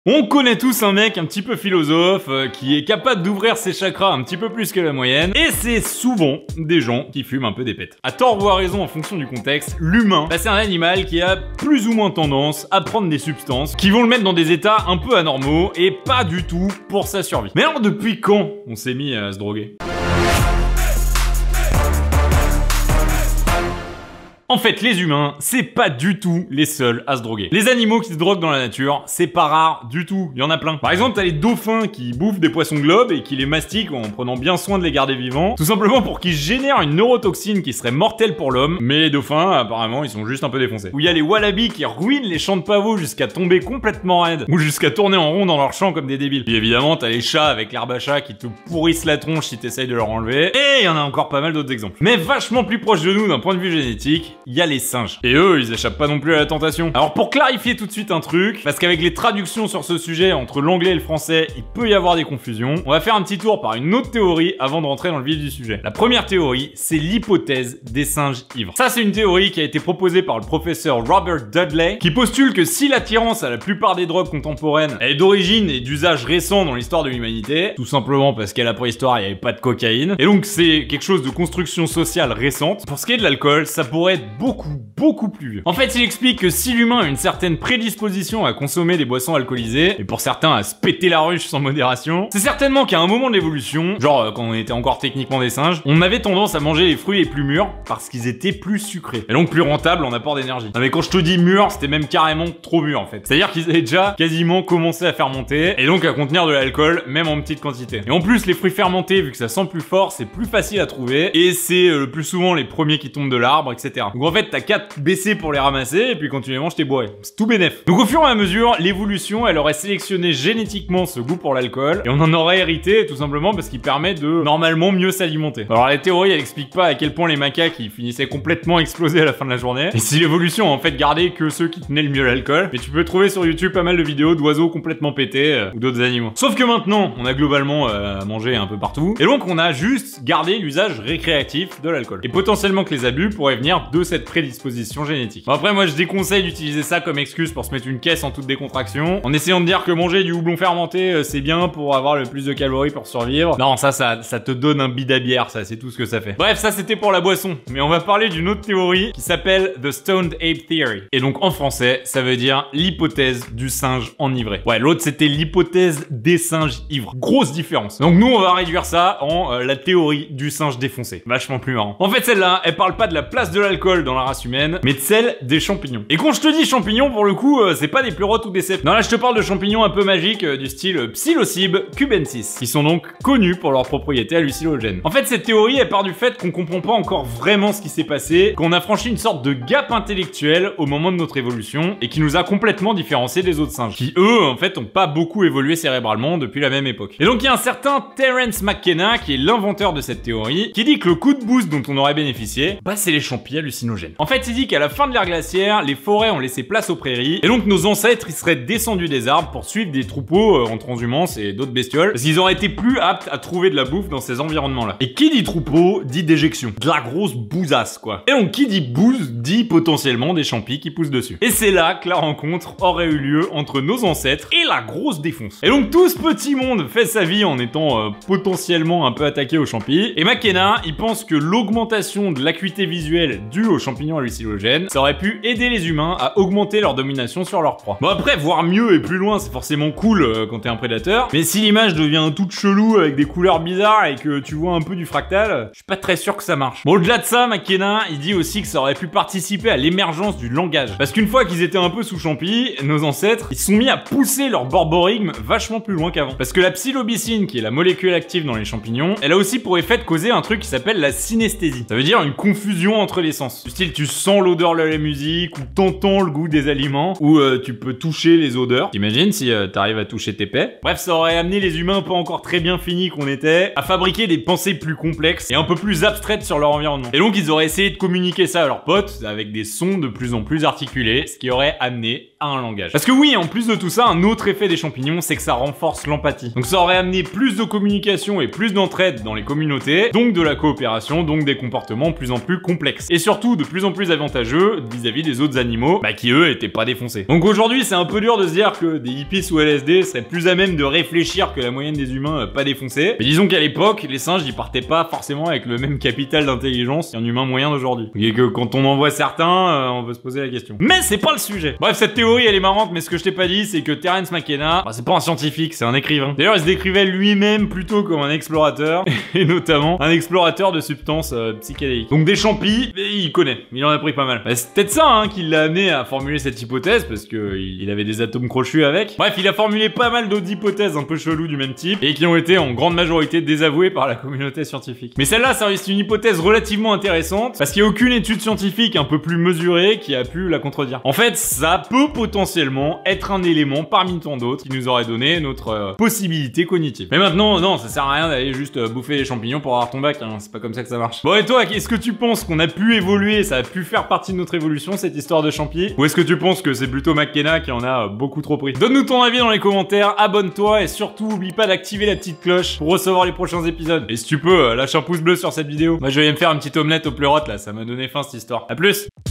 On connaît tous un mec un petit peu philosophe qui est capable d'ouvrir ses chakras un petit peu plus que la moyenne, et c'est souvent des gens qui fument un peu des pètes. À tort ou à raison en fonction du contexte, l'humain, c'est un animal qui a plus ou moins tendance à prendre des substances qui vont le mettre dans des états un peu anormaux et pas du tout pour sa survie. Mais alors depuis quand on s'est mis à se droguer ? En fait, les humains, c'est pas du tout les seuls à se droguer. Les animaux qui se droguent dans la nature, c'est pas rare du tout, il y en a plein. Par exemple, t'as les dauphins qui bouffent des poissons globes et qui les mastiquent en prenant bien soin de les garder vivants, tout simplement pour qu'ils génèrent une neurotoxine qui serait mortelle pour l'homme, mais les dauphins, apparemment, ils sont juste un peu défoncés. Ou il y a les wallabies qui ruinent les champs de pavots jusqu'à tomber complètement raides, ou jusqu'à tourner en rond dans leur champ comme des débiles. Puis évidemment, t'as les chats avec l'herbe à chat qui te pourrissent la tronche si t'essayes de leur enlever, et il y en a encore pas mal d'autres exemples. Mais vachement plus proche de nous d'un point de vue génétique, il y a les singes. Et eux, ils échappent pas non plus à la tentation. Alors pour clarifier tout de suite un truc, parce qu'avec les traductions sur ce sujet entre l'anglais et le français, il peut y avoir des confusions, on va faire un petit tour par une autre théorie avant de rentrer dans le vif du sujet. La première théorie, c'est l'hypothèse des singes ivres. Ça, c'est une théorie qui a été proposée par le professeur Robert Dudley, qui postule que si l'attirance à la plupart des drogues contemporaines est d'origine et d'usage récent dans l'histoire de l'humanité, tout simplement parce qu'à la préhistoire, il n'y avait pas de cocaïne, et donc c'est quelque chose de construction sociale récente, pour ce qui est de l'alcool, ça pourrait être beaucoup plus vieux. En fait, il explique que si l'humain a une certaine prédisposition à consommer des boissons alcoolisées, et pour certains à se péter la ruche sans modération, c'est certainement qu'à un moment de l'évolution, genre quand on était encore techniquement des singes, on avait tendance à manger les fruits les plus mûrs parce qu'ils étaient plus sucrés, et donc plus rentables en apport d'énergie. Non mais quand je te dis mûrs, c'était même carrément trop mûr en fait. C'est-à-dire qu'ils avaient déjà quasiment commencé à fermenter, et donc à contenir de l'alcool, même en petite quantité. Et en plus, les fruits fermentés, vu que ça sent plus fort, c'est plus facile à trouver, et c'est le plus souvent les premiers qui tombent de l'arbre, etc. Donc en fait, t'as 4 baisser pour les ramasser, et puis quand tu les manges, t'es bourré. C'est tout bénef. Donc au fur et à mesure, l'évolution, elle aurait sélectionné génétiquement ce goût pour l'alcool, et on en aurait hérité tout simplement parce qu'il permet de normalement mieux s'alimenter. Alors la théorie, elle explique pas à quel point les macaques, ils finissaient complètement explosés à la fin de la journée, et si l'évolution a en fait gardé que ceux qui tenaient le mieux l'alcool, mais tu peux trouver sur YouTube pas mal de vidéos d'oiseaux complètement pétés, ou d'autres animaux. Sauf que maintenant, on a globalement à manger un peu partout, et donc on a juste gardé l'usage récréatif de l'alcool. Et potentiellement que les abus pourraient venir de cette prédisposition génétique. Bon, après, moi je déconseille d'utiliser ça comme excuse pour se mettre une caisse en toute décontraction, en essayant de dire que manger du houblon fermenté c'est bien pour avoir le plus de calories pour survivre. Non, ça te donne un bide à bière, ça, c'est tout ce que ça fait. Bref, ça c'était pour la boisson, mais on va parler d'une autre théorie qui s'appelle The Stoned Ape Theory. Et donc en français, ça veut dire l'hypothèse du singe enivré. Ouais, l'autre c'était l'hypothèse des singes ivres. Grosse différence. Donc nous on va réduire ça en la théorie du singe défoncé. Vachement plus marrant. En fait, celle-là, elle parle pas de la place de l'alcool dans la race humaine, mais de celle des champignons. Et quand je te dis champignons, pour le coup, c'est pas des pleurotes ou des cèpes. Non, là, je te parle de champignons un peu magiques du style Psilocybe cubensis, qui sont donc connus pour leurs propriétés hallucinogènes. En fait, cette théorie, elle part du fait qu'on comprend pas encore vraiment ce qui s'est passé, qu'on a franchi une sorte de gap intellectuel au moment de notre évolution, et qui nous a complètement différenciés des autres singes, qui eux, en fait, ont pas beaucoup évolué cérébralement depuis la même époque. Et donc, il y a un certain Terence McKenna, qui est l'inventeur de cette théorie, qui dit que le coup de boost dont on aurait bénéficié, bah, c'est les champis hallucinogènes. En fait, il dit qu'à la fin de l'ère glaciaire, les forêts ont laissé place aux prairies, et donc nos ancêtres, ils seraient descendus des arbres pour suivre des troupeaux en transhumance et d'autres bestioles, parce qu'ils auraient été plus aptes à trouver de la bouffe dans ces environnements-là. Et qui dit troupeau, dit déjection. De la grosse bousasse, quoi. Et donc, qui dit bouse, dit potentiellement des champis qui poussent dessus. Et c'est là que la rencontre aurait eu lieu entre nos ancêtres et la grosse défonce. Et donc, tout ce petit monde fait sa vie en étant potentiellement un peu attaqué aux champis, et McKenna, il pense que l'augmentation de l'acuité visuelle due aux champignons hallucinogènes, ça aurait pu aider les humains à augmenter leur domination sur leur proie. Bon après, voir mieux et plus loin, c'est forcément cool quand t'es un prédateur, mais si l'image devient toute chelou avec des couleurs bizarres et que tu vois un peu du fractal, je suis pas très sûr que ça marche. Bon, au-delà de ça, McKenna, il dit aussi que ça aurait pu participer à l'émergence du langage. Parce qu'une fois qu'ils étaient un peu sous champi, nos ancêtres, ils se sont mis à pousser leur borborigme vachement plus loin qu'avant. Parce que la psilobicine, qui est la molécule active dans les champignons, elle a aussi pour effet de causer un truc qui s'appelle la synesthésie. Ça veut dire une confusion entre les sens. Du style, tu sens l'odeur de la musique, ou t'entends le goût des aliments, ou tu peux toucher les odeurs. T'imagines si t'arrives à toucher tes pets. Bref, ça aurait amené les humains pas encore très bien finis qu'on était, à fabriquer des pensées plus complexes et un peu plus abstraites sur leur environnement. Et donc, ils auraient essayé de communiquer ça à leurs potes, avec des sons de plus en plus articulés, ce qui aurait amené à un langage. Parce que oui, en plus de tout ça, un autre effet des champignons, c'est que ça renforce l'empathie. Donc ça aurait amené plus de communication et plus d'entraide dans les communautés, donc de la coopération, donc des comportements de plus en plus complexes. Et surtout, de plus en plus avantageux vis-à-vis des autres animaux, qui eux étaient pas défoncés. Donc aujourd'hui, c'est un peu dur de se dire que des hippies sous LSD seraient plus à même de réfléchir que la moyenne des humains pas défoncés. Mais disons qu'à l'époque, les singes ils partaient pas forcément avec le même capital d'intelligence qu'un humain moyen d'aujourd'hui. Et que quand on en voit certains, on peut se poser la question. Mais c'est pas le sujet. Bref, cette théorie elle est marrante, mais ce que je t'ai pas dit, c'est que Terence McKenna, c'est pas un scientifique, c'est un écrivain. D'ailleurs, il se décrivait lui-même plutôt comme un explorateur, et notamment un explorateur de substances psychédéliques. Donc des champis, il connaît, il en a pris pas mal. C'est peut-être ça qui l'a amené à formuler cette hypothèse, parce que il avait des atomes crochus avec. Bref, il a formulé pas mal d'autres hypothèses un peu cheloues du même type, et qui ont été en grande majorité désavouées par la communauté scientifique. Mais celle-là, ça reste une hypothèse relativement intéressante, parce qu'il n'y a aucune étude scientifique un peu plus mesurée qui a pu la contredire. En fait, ça peut potentiellement être un élément parmi tant d'autres qui nous aurait donné notre possibilité cognitive. Mais maintenant, non, ça sert à rien d'aller juste bouffer les champignons pour avoir ton bac, c'est pas comme ça que ça marche. Bon, et toi, est-ce que tu penses qu'on a pu évoluer, ça a pu faire partie de notre évolution, cette histoire de champi? Ou est-ce que tu penses que c'est plutôt McKenna qui en a beaucoup trop pris? Donne-nous ton avis dans les commentaires, abonne-toi et surtout oublie pas d'activer la petite cloche pour recevoir les prochains épisodes. Et si tu peux, lâche un pouce bleu sur cette vidéo. Moi je vais me faire une petite omelette au pleurote là, ça m'a donné faim cette histoire. A plus!